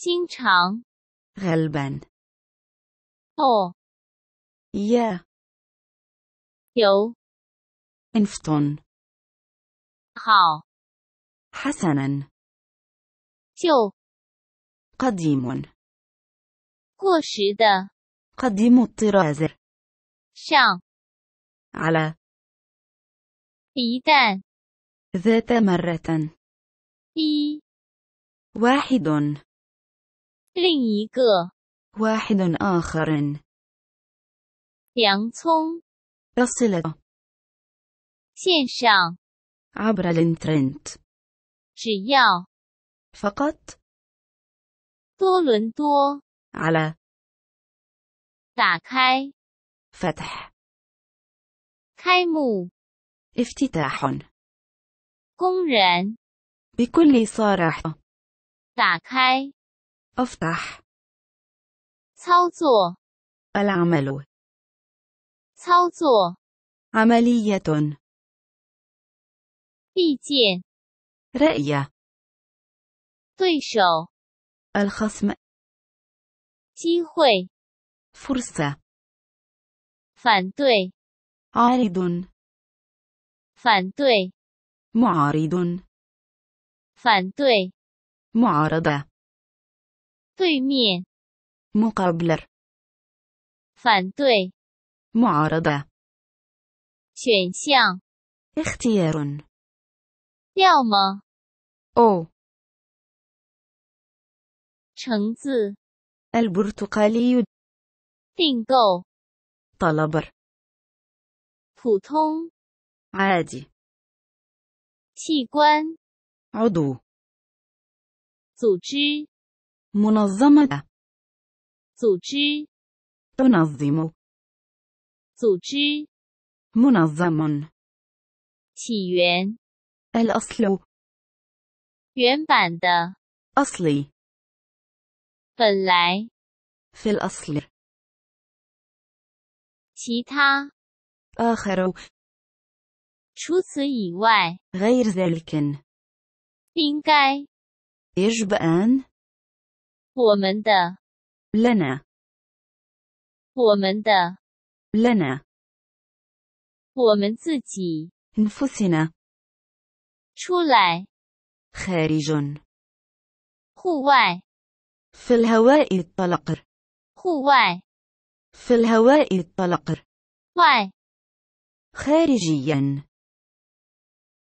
经常 غالبا. 哦 يا. 有 انفتن. 好 حسنا. 旧 قديم. 过时的 قديم الطراز. 上 على. 一旦 ذات مرة. 一 واحد. 另一个 واحد آخر. 洋葱 الصلة. 线上 عبر الإنترنت. 只要 فقط. 多伦多 على. 打开 فتح. 开幕 افتتاح. 公然 بكل صراحة. 打开 أفتح. 操作 العمل. 操作 عملية. 意见 رأي. 对手 الخصم. 机会 فرصة. 反对 عارض. 反对 معارض. 反对 معارضة. 对面 مقابل. 反对 معارضة. 选项 اختيار. 要么 أو. 橙子 البرتقالي. 订购 طلب. 普通 عادي. 器官 عضو. 组织 منظمة. 组织 تنظم. 组织 منظم. 起源 الأصل. 原版的 أصلي. 本来 في الأصل. 其他 آخر. 除此以外 غير ذلك. 应该 يجب أن. 我们的 لنا. 我们的 لنا. 我们自己 أنفسنا. 出来 خارج. 户外 في الهواء الطلق. 户外 في الهواء الطلق. 外 خارجيا.